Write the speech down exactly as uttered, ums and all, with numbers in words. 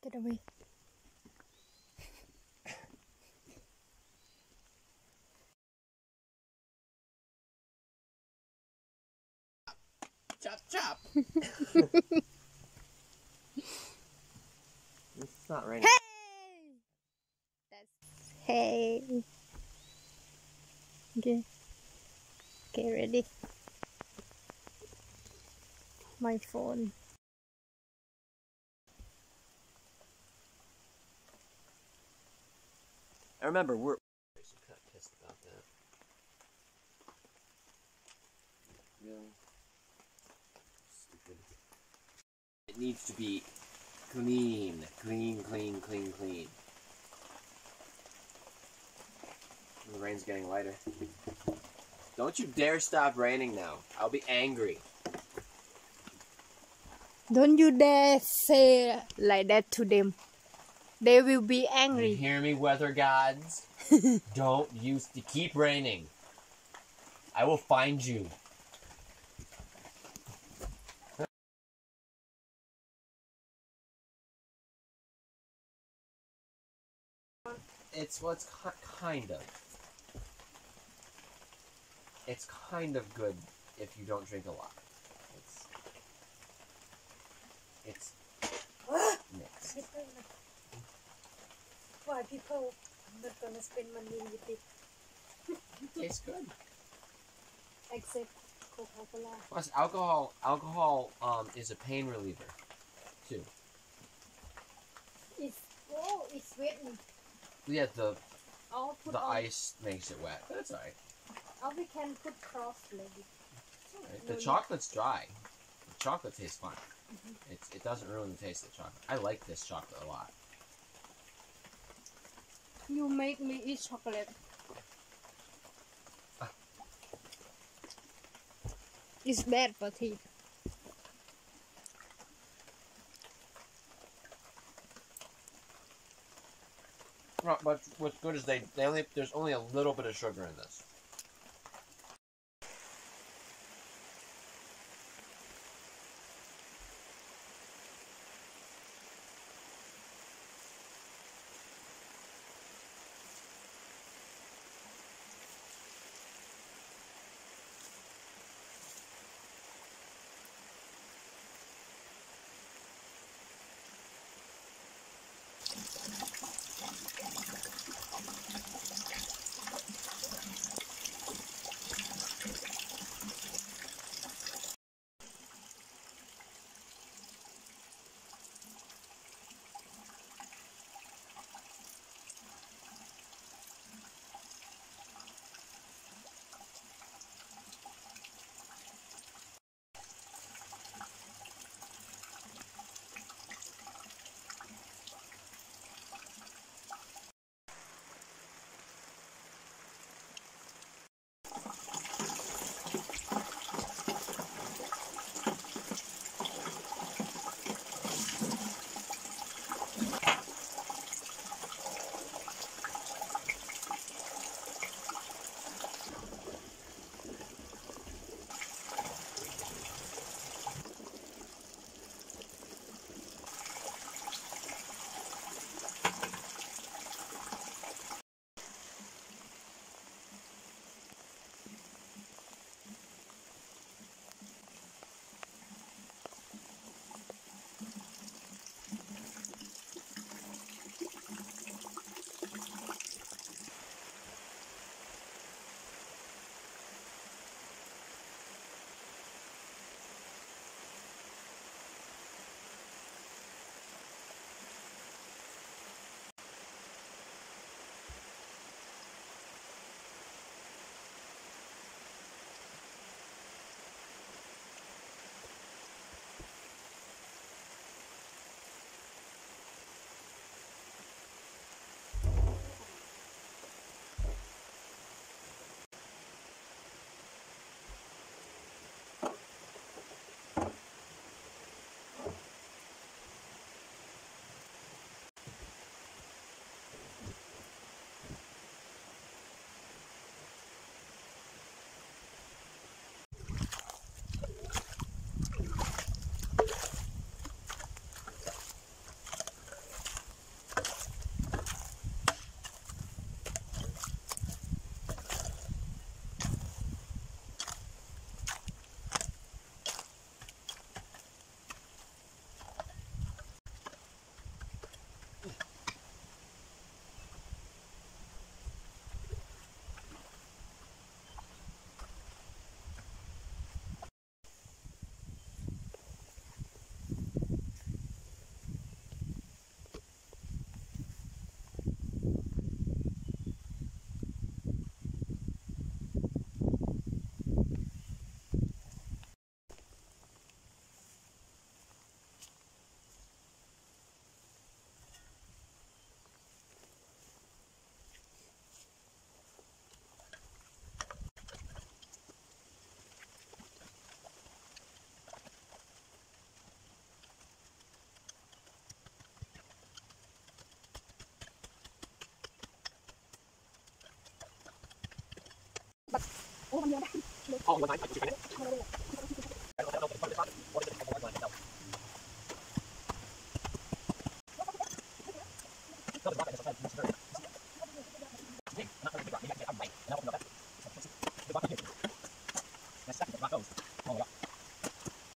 Get away. Chop, chop. It's not raining. Hey! That's hey. Okay. Okay, ready. My phone. I remember we're kind of pissed about that. Really? Stupid. It needs to be clean, clean, clean, clean, clean. The rain's getting lighter. Don't you dare stop raining now. I'll be angry. Don't you dare say like that to them. They will be angry. You hear me, weather gods? Don't use to keep raining. I will find you. It's what's well, kind of. It's kind of good if you don't drink a lot. It's it's mixed. Why people not gonna spend money with it? It tastes good. Except Coca-Cola. Plus, alcohol alcohol um is a pain reliever, too. It's oh, it's wet. Yeah, the I'll put the on, ice makes it wet. That's alright. or we can put cross leg. Right. The chocolate's dry. The chocolate tastes fine. Mm-hmm. It's, it doesn't ruin the taste of the chocolate. I like this chocolate a lot. You make me eat chocolate. Ah. It's bad for teeth. Well, but what's good is they, they only there's only a little bit of sugar in this. โอ้มันเยอะนะ All in one time, like, you can.